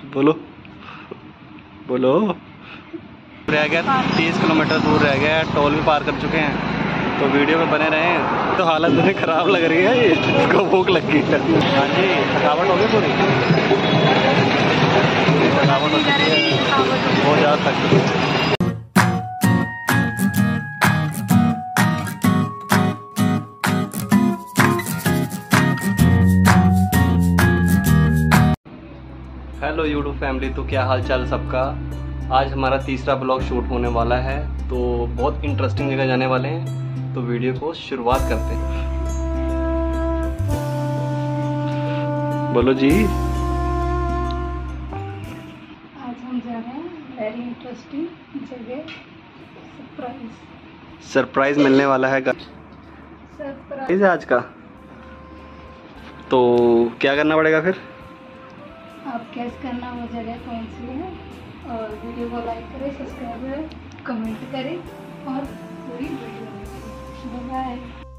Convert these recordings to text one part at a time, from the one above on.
बोलो बोलो। रह गया 30 किलोमीटर दूर रह गया, टोल भी पार कर चुके हैं, तो वीडियो में बने रहें। तो हालत इतनी ख़राब लग रही है, इसको भूख लग गई है। हाँ जी, थकावट हो गई पूरी, थकावट हो गई है, बहुत ज़्यादा थक गई है। हेलो यूट्यूब फैमिली, तो क्या हाल चाल सबका। आज हमारा तीसरा ब्लॉग शूट होने वाला है, तो बहुत इंटरेस्टिंग जगह जाने वाले हैं, तो वीडियो को शुरुआत करते हैं। बोलो जी। आज हम जा रहे हैं वेरी इंटरेस्टिंग जगह, सरप्राइज मिलने वाला है, सरप्राइज है आज का। तो क्या करना पड़ेगा फिर? आप कैस करना वो जगह कौन सी है, और वीडियो को लाइक करें, सब्सक्राइब करें, कमेंट करें और पूरी वीडियो देखें। बाय।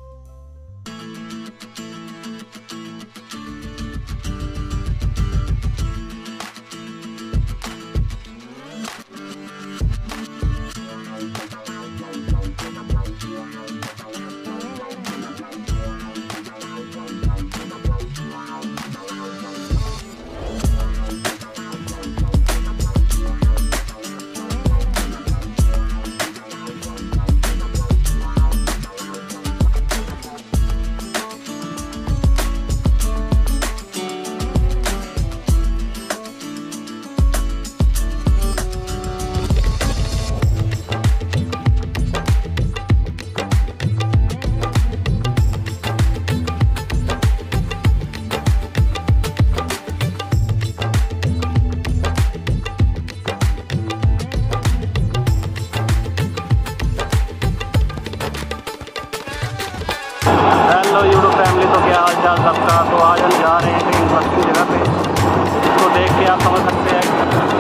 हेलो यूट्यूब फैमिली, तो क्या हाल चाल सबका। तो आज हम जा रहे हैं कहीं इंटरेस्टिंग जगह पे, जिसको देख के आप समझ सकते हैं।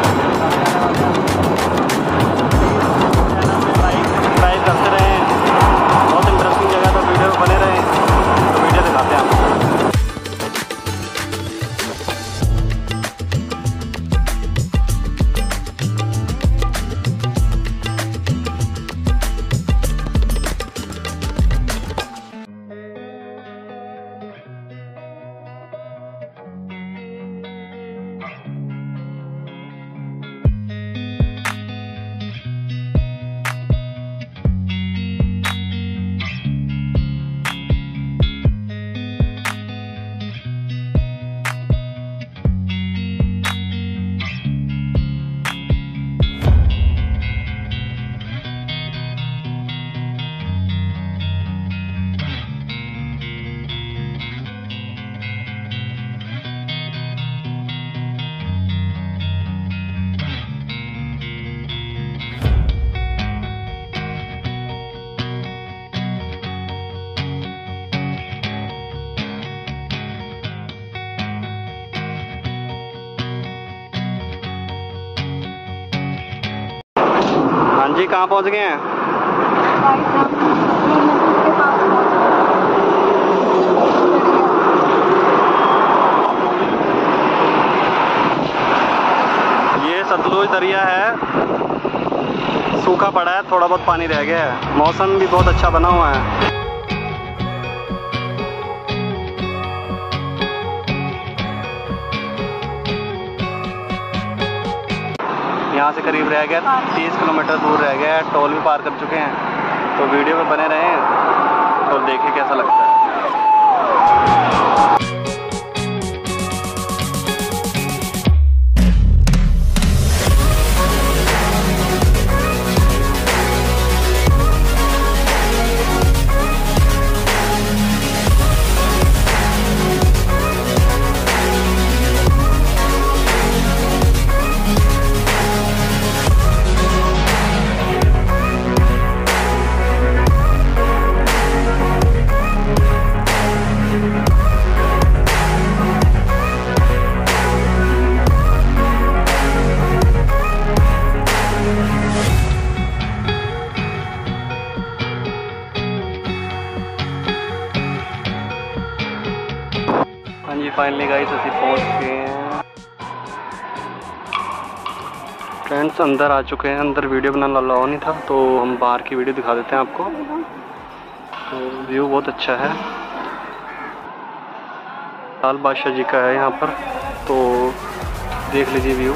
लाइक सब्सक्राइब करते रहें, बहुत इंटरेस्टिंग जगह, तो वीडियो में बने रहें, तो वीडियो दिखाते हैं आपको। हाँ जी, कहाँ पहुँच गए हैं? ये सतलुज दरिया है, सूखा पड़ा है, थोड़ा बहुत पानी रह गया है, मौसम भी बहुत अच्छा बना हुआ है। यहाँ से करीब रह गया 30 किलोमीटर दूर रह गया है, टोल भी पार कर चुके हैं, तो वीडियो में बने रहें और देखें कैसा लगता है। हाँ जी, फाइनली गाइस ਅਸੀਂ पहुंच गए हैं। फ्रेंड्स अंदर आ चुके हैं। अंदर वीडियो बनाना अलाउ नहीं था तो हम बाहर की वीडियो दिखा देते हैं आपको। तो व्यू बहुत अच्छा है, लाल बादशाह जी का है यहाँ पर, तो देख लीजिए व्यू।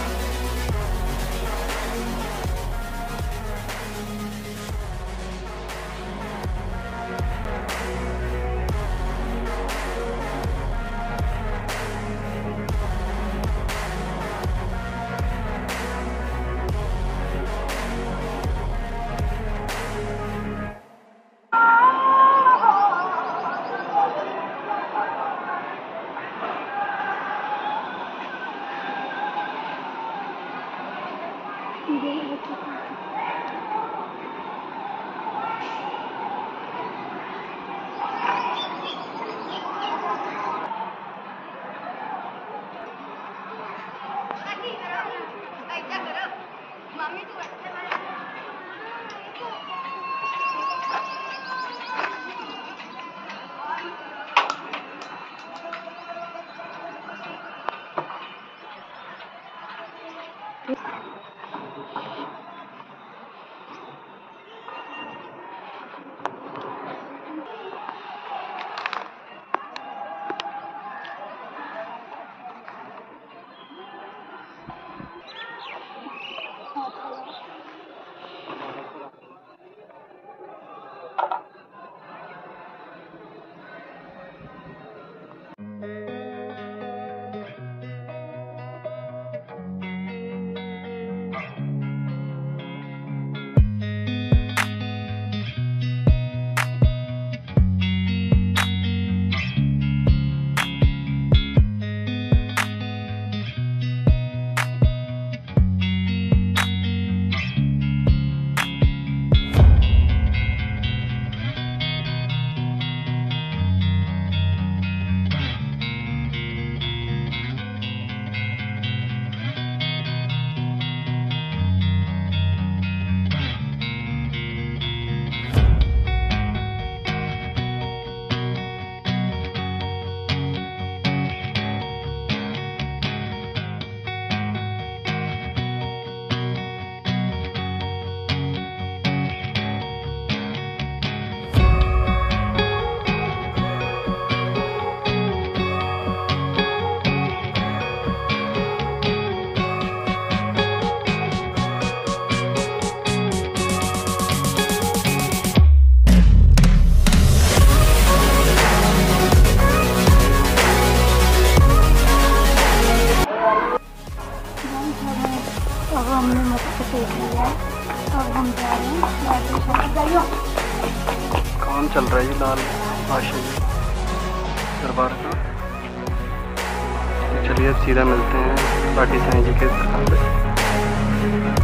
अब हमने मत्था टेक लिया, अब हम जा रहे हैं। काम चल रहा है जी लाल बादशाह जी दरबार का। चलिए अब सीधा मिलते हैं पाटी साईं जी के दरबार पे।